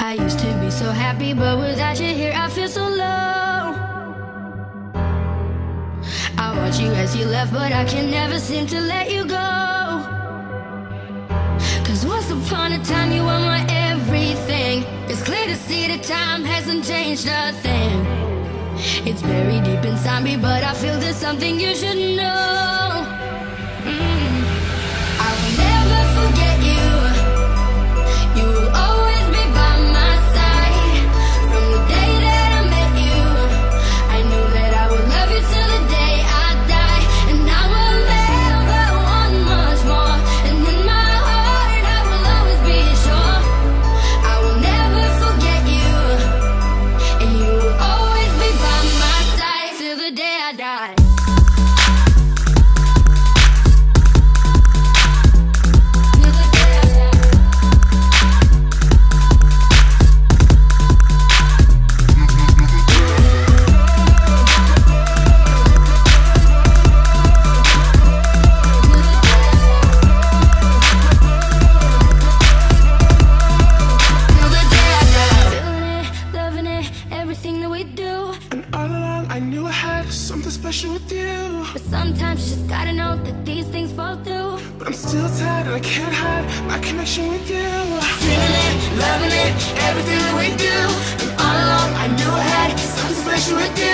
I used to be so happy, but without you here I feel so low. I want you as you left, but I can never seem to let you go. Cause once upon a time you were my everything. It's clear to see that time hasn't changed a thing. It's buried deep inside me, but I feel there's something you should know. I will never forget you. You will always be by my side. From the day that I met you, I knew that I would love you till the day I die. And I will never want much more. And in my heart I will always be sure. I will never forget you. And you will always be by my side till the day I die. Sometimes you just gotta know that these things fall through. But I'm still tired and I can't hide my connection with you. Feeling it, loving it, everything that we do. And all along I knew I had something special with you.